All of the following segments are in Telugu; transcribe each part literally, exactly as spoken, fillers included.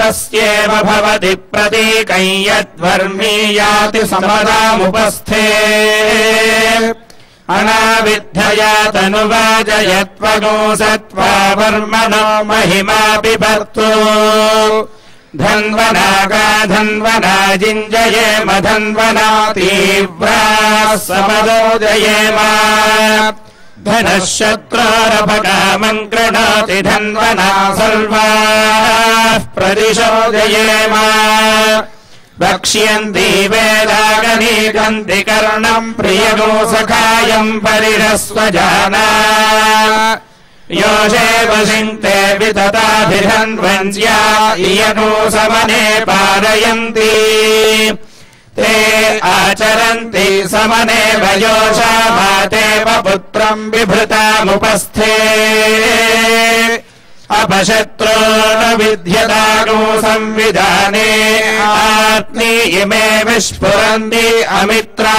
तस्येव भवति प्रतीकं यद्वर्मीयाति समदामुपस्थे अनाविध्यया तनुवाजयत्वगो सत्त्वा वर्मणो महिमा बिभर्तु धन्वनागा धन्वना जिञ्जयेम धन्वना तीव्राः समदोजयेम धनः शत्रोरपकामम् गृह्णाति धन्वना सर्वाः प्रदिशोजयेम वक्ष्यन्ति वेदागनीकन्ति कर्णम् प्रियगो सखायम् परिरस्वजाना योषेव सिङ्क्ते वितताभिधन्वन्स्या इयगो समने पारयन्ति ते आचरन्ति समने वयोषा मातेव पुत्रम् बिभृतामुपस्थे अपशत्रो न विद्यतागो संविधाने आत्मी इमे विस्फुरन्ति अमित्रा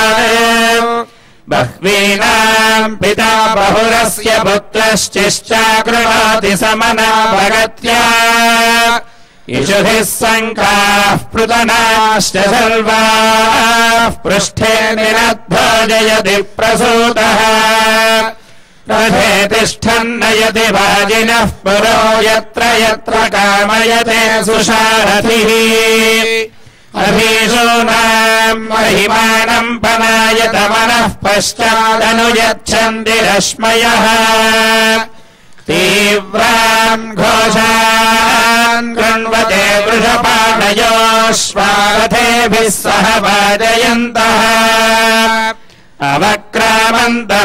बह्वीनाम् पिता बहुरस्य पुत्रश्चिश्चाकृणाति समना भगत्या इषुभिः शङ्काः पृतनाश्च सर्वाः पृष्ठे निरद्भजयति प्रसूतः रथे तिष्ठन्नयति वाजिनः पुरो यत्र यत्र कामयते सुषारथिः अभीषूनाम् महिमानम् पनायत मनः पश्चादनुयच्छन्ति रश्मयः तीव्रान् घोषान् गृह्णवते वृषपाणयोश्वारथेभिः सह वाजयन्तः अवक्रामन्तः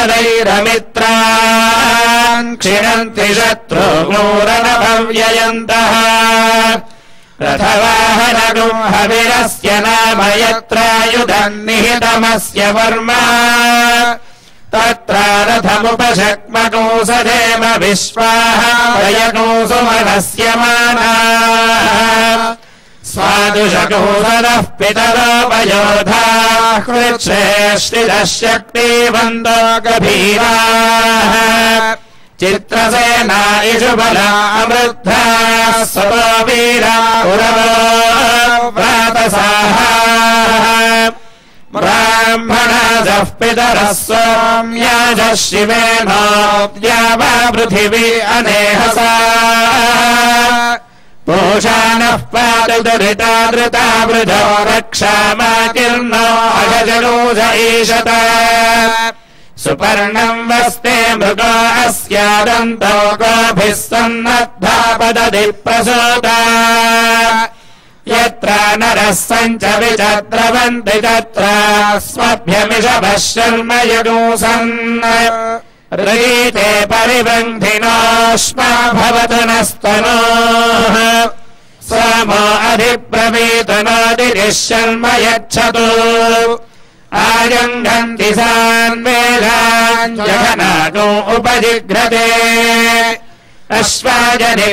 प्रपदैरमित्रान् क्षिणन्ति शत्रुघ्नोरनभव्ययन्तः रथवाहनगो हविरस्य नाम यत्रायुधम् निहितमस्य वर्मा तत्र रथमुपशक्मको सधेम विश्वाः वयगो सुमनस्य मानाः स्वादुषकोसदः पितरोपयोधाः कृच्छ्रेष्ठितः शक्तिवन्तो गभीराः चित्रसेना इषुबला अमृद्धाः सतो वीरा उरवो व्रातसाः ब्राह्मणाजः पितरः सोम्याजः शिवेनोऽद्या वा पृथिवी अनेहसा पूषाणः पादुदरिता धृता वृधो रक्षामाकीर्णो अजजगोज ईशत सुपर्णम् वस्ते मृगो अस्यादन्तो गोभिः सन्नद्धापदति प्रसूता यत्र नरः सञ्च विचद्रवन्ति तत्र स्वभ्यमिषभः शर्म यगोसन् रीते परिबन्धिनोष्मा भवतु नस्तनोः सोमो अधिप्रवीतनोदिरिः शर्म यच्छतु आजङ्घन्ति सान्वेदान् जघनागो उपजिघ्रते अश्वाजनि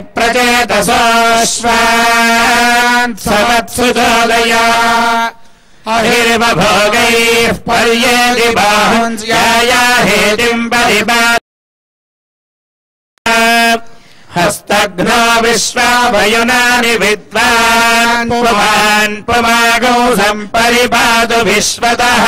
प्रचेतसोऽश्वान् समत्सु चोदया अहिर्वभोगैः पर्येति बाहुंस्याया हेतिम् परिपा हस्तघ्नो विश्वावयुनानि विद्वान् पुमान् पुमागो सम्परिपातु विश्वतः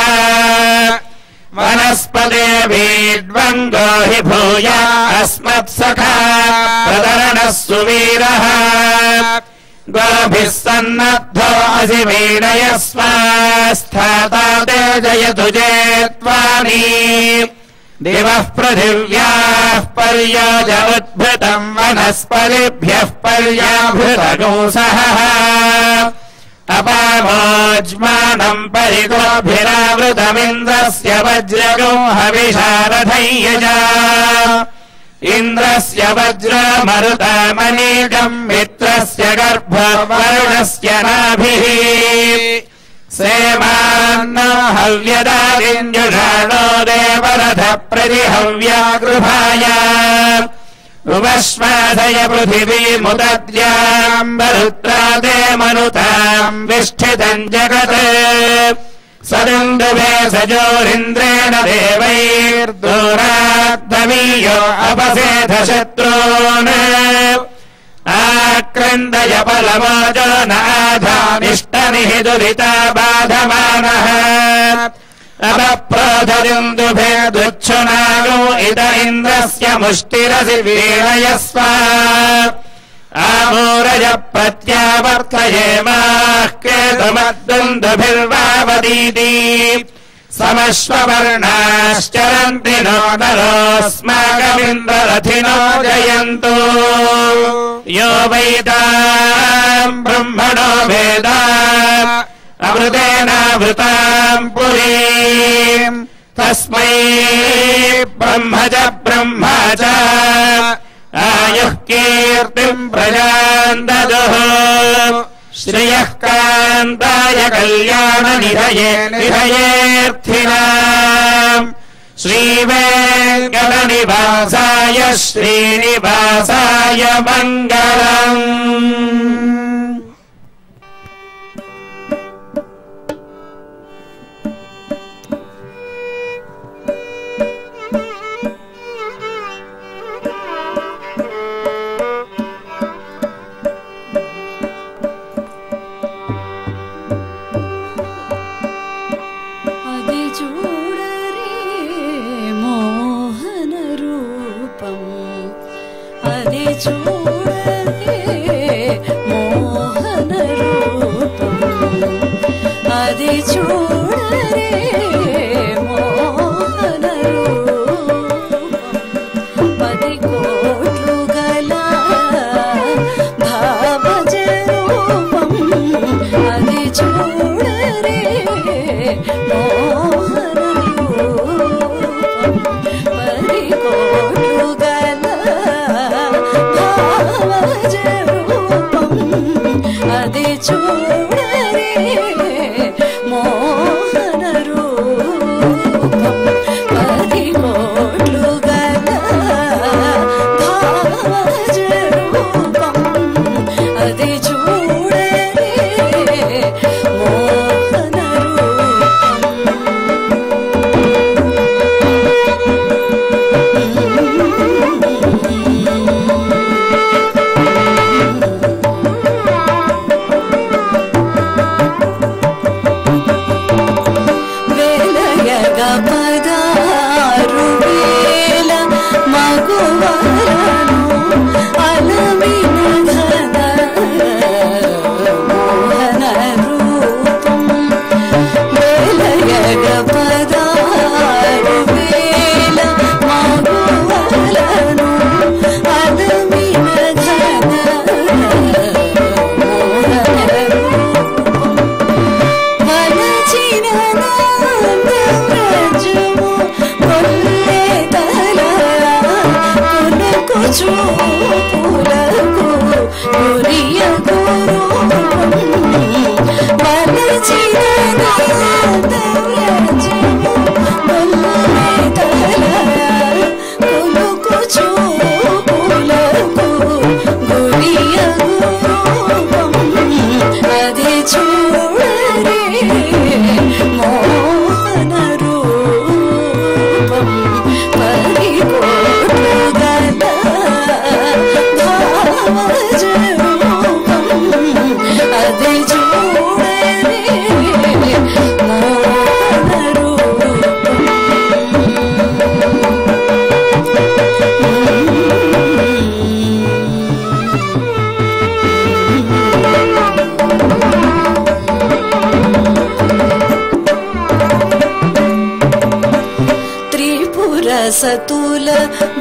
वनस्पतेभिर्द्वन्द्वो हि भूया अस्मत्सखा प्रतरणः सुवीरः गोभिः सन्नद्धो असि वीणयस्वास्थाता ते जयतु जेत्वानि दिवः पृथिव्याः पर्योज उद्भृतम् वनस्पतिभ्यः पर्याभृतगोसः अपामोज्मानम् परिगोभिरावृतमिन्द्रस्य वज्रगो हविषारथय्यजा इन्द्रस्य वज्रमरुतामनीकम् मित्रस्य गर्भवरुणस्य नाभिः सेवान्नो हव्यदादिञ्जुषाणो देवरथ प्रतिहव्या गृहाय उपश्वासय पृथिवीमुदद्याम्बरुत्रा ते मनुताम् विष्ठितम् जगत् सदुन्दुभे सजोरिन्द्रेण देवैर्दूराद्दवीयो अपसेध शत्रून् क्रन्दय बलमोजो नाधानिष्टनिहि दुरिता बाधमानः अपप्रोधरिन्दुभे दुच्छुनागो इद इन्द्रस्य मुष्टिरसि वीरयस्व आमूरज प्रत्यावर्तयेमाः केतुमद्दुन्दुभिर्वावदीति समश्ववर्णाश्चरन्ति नो नरोऽस्माकमिन्द्ररथिनो जयन्तु यो वैताम् ब्रह्मणो वेदा अमृतेनावृताम् पुरीम् तस्मै ब्रह्म च ब्रह्म च आयुः कीर्तिम् प्रजाम् ददुः श्रियः कान्ताय कल्याणनिधये निधयेऽर्थिनाम् श्रीवेङ्कटनिवासाय श्रीनिवासाय मङ्गलम्। అది చూడరే మోహన రూపం పది కోట్లు గల భావజ రూపం అది చూడరే మోహన రూపం పది కోట్లు గల భావజ రూపం అది చూడరే మోహన రూపం పది కోట్లు గల భావజ రూపం అది చూడరే మోహన చూపులకు గురియ గురూపం వలచిన నాదవ్రజము ముల్లెతల కులుకు చూపులకు గురియ గురూపం అది చూడరే మోహన రూపం పది కోట్లు గల భావజ రూపం అది చూడరే మోహన రూపం త్రిపుర సతుల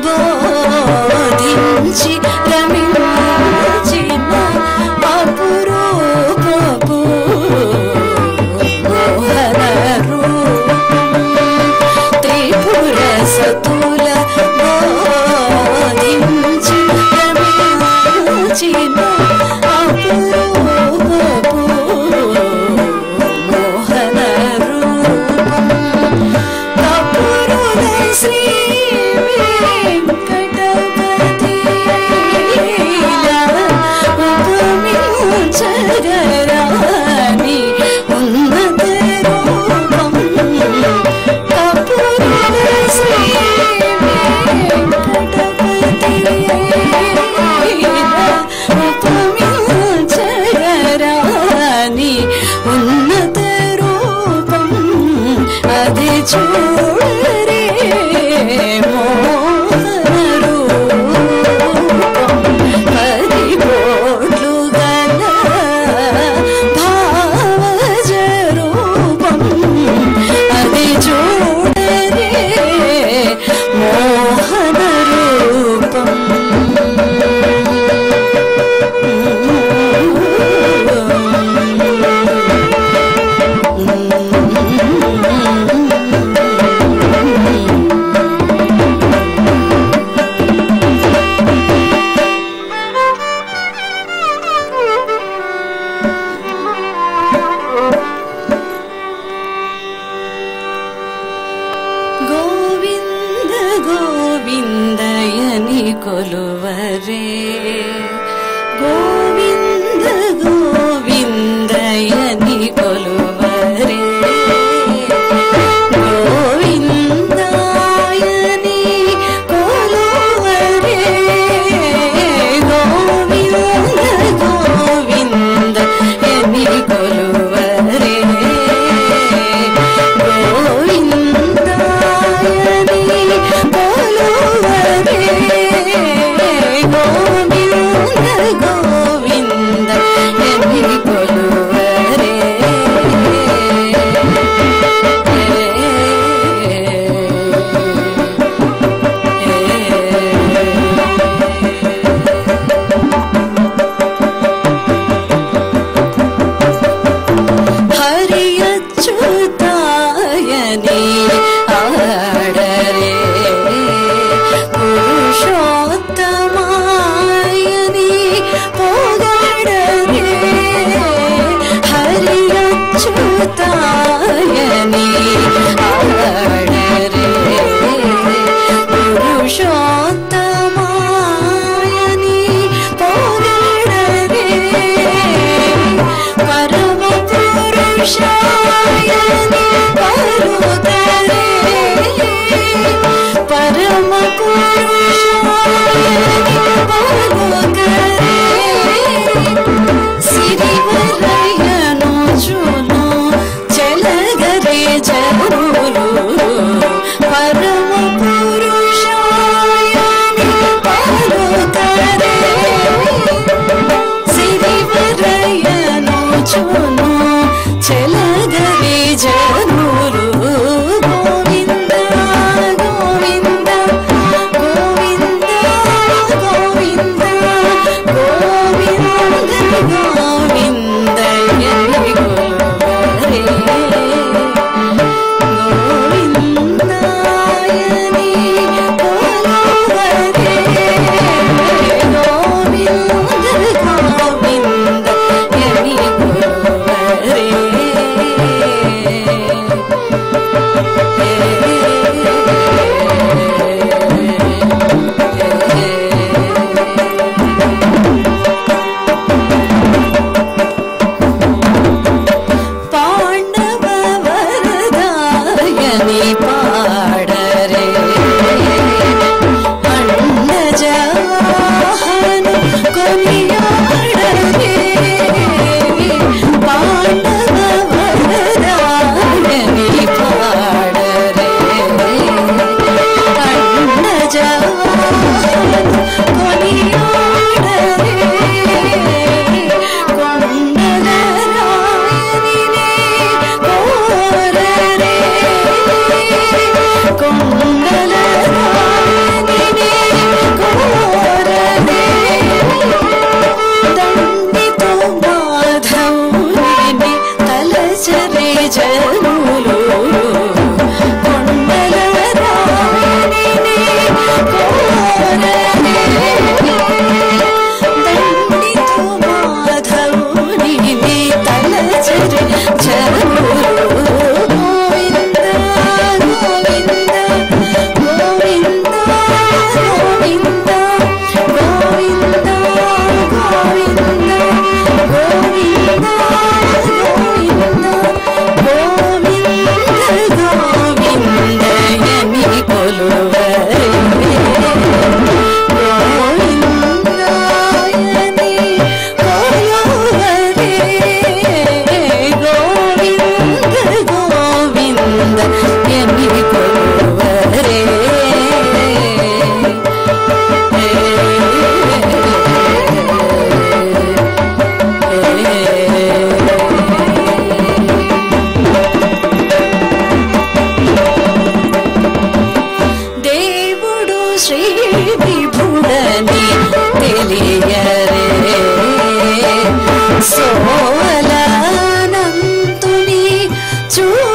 బోధించి రమించిన అపురూపపు మోహన రూపం త్రిపుర సతుల బోధించి రమించిన అపురూపపు మోహన రూపం కపురుల శ్రీ వెంకటపతి అచ్యుతాయని ఆడరే పురుషోత్తమాయని పొగడరే పరమ పురుషాయని పలుకరే పరమ పురుషాయని పలుకరే సిరివరయ్యను చూను చెలగరే జరులు పరమ పురుషాయని పలుకరే సిరివరయ్యను చూను చెలగరే జరులు గోవింద గోవింద గోవింద గోవింద గోవింద గోవింద ఎన్ని కొలువరే గోవిందాయని కొలువరే గోవింద గోవింద ఎన్ని కొలువరే పాండవ వరదాయని పాడరే అండజవాహను కొనియాడరే పాండవ వరదాయని పాడరే అండజవాహను కొనియాడరే కొండలరాయనినే కోరరే కొండలరాయనినే కోరరే దండితో మాధవుని తలచరే జనులు కొండలరాయనినే కోరరే దండితో మాధవుని తలచరే జనులు గోవింద గోవింద గోవింద గోవింద గోవింద గోవింద గోవింద గోవింద గోవింద ఎని కొలువరే గోవిందాయని కొలువరే గోవింద గోవింద ఎని కొలువరే దేవుడు శ్రీ విభుడని తెలియరే సోలనంతుని చూ